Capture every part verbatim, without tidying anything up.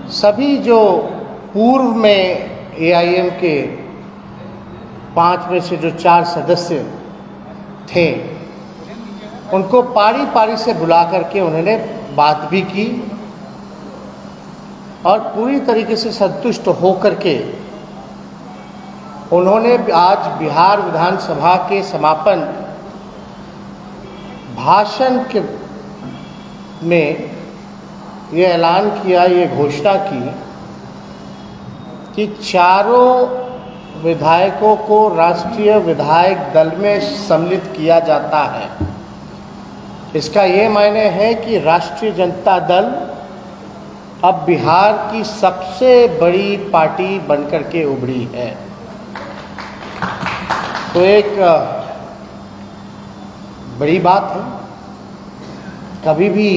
सभी जो पूर्व में एआईएम के पांच में से जो चार सदस्य थे उनको पारी पारी से बुला करके उन्होंने बात भी की और पूरी तरीके से संतुष्ट होकर के उन्होंने आज बिहार विधानसभा के समापन भाषण के में ये ऐलान किया, ये घोषणा की कि चारों विधायकों को राष्ट्रीय विधायक दल में सम्मिलित किया जाता है। इसका ये मायने है कि राष्ट्रीय जनता दल अब बिहार की सबसे बड़ी पार्टी बनकर के उभरी है। तो एक बड़ी बात है। कभी भी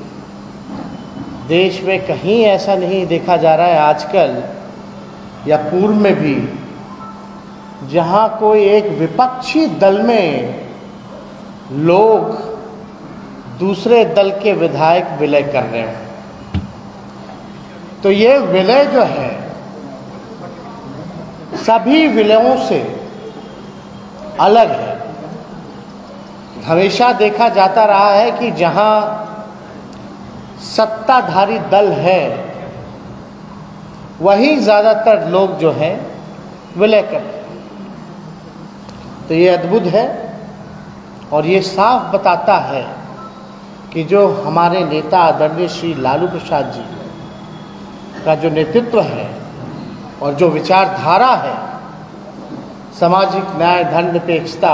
देश में कहीं ऐसा नहीं देखा जा रहा है आजकल या पूर्व में भी, जहां कोई एक विपक्षी दल में लोग दूसरे दल के विधायक विलय कर रहे हैं। तो ये विलय जो है सभी विलयों से अलग है। हमेशा देखा जाता रहा है कि जहां सत्ताधारी दल है वहीं ज्यादातर लोग जो हैं विलय करते हैं। तो ये अद्भुत है और ये साफ बताता है कि जो हमारे नेता आदरणीय श्री लालू प्रसाद जी का जो नेतृत्व है और जो विचारधारा है, सामाजिक न्याय, धर्मनिरपेक्षता,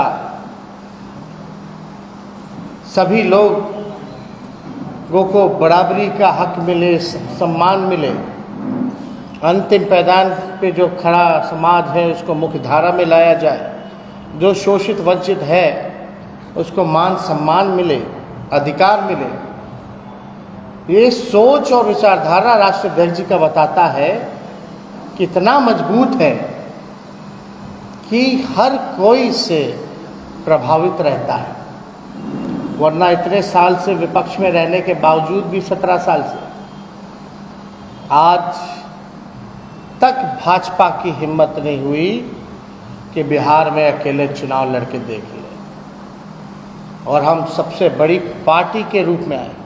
सभी लोगों को बराबरी का हक मिले, सम्मान मिले, अंतिम पैदान पे जो खड़ा समाज है उसको मुख्य धारा में लाया जाए, जो शोषित वंचित है उसको मान सम्मान मिले, अधिकार मिले। ये सोच और विचारधारा राष्ट्रीय अध्यक्ष जी का बताता है कि इतना मजबूत है कि हर कोई से प्रभावित रहता है। वरना इतने साल से विपक्ष में रहने के बावजूद भी, सत्रह साल से, आज तक भाजपा की हिम्मत नहीं हुई कि बिहार में अकेले चुनाव लड़के देख ले और हम सबसे बड़ी पार्टी के रूप में आए।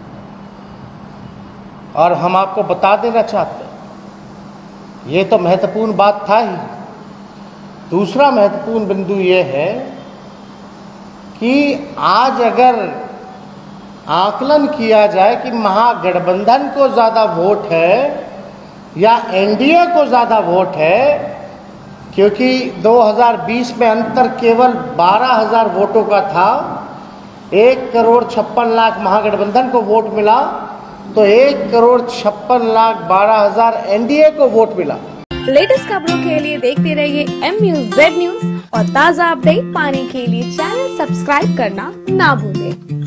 और हम आपको बता देना चाहते हैं, ये तो महत्वपूर्ण बात था ही। दूसरा महत्वपूर्ण बिंदु ये है कि आज अगर आकलन किया जाए कि महागठबंधन को ज़्यादा वोट है या एनडीए को ज़्यादा वोट है, क्योंकि दो हज़ार बीस में अंतर केवल बारह हज़ार वोटों का था, एक करोड़ छप्पन लाख महागठबंधन को वोट मिला, तो एक करोड़ छप्पन लाख बारह हजार एनडीए को वोट मिला। लेटेस्ट खबरों के लिए देखते रहिए एम न्यूज़ जेड न्यूज़ और ताज़ा अपडेट पाने के लिए चैनल सब्सक्राइब करना ना भूलें।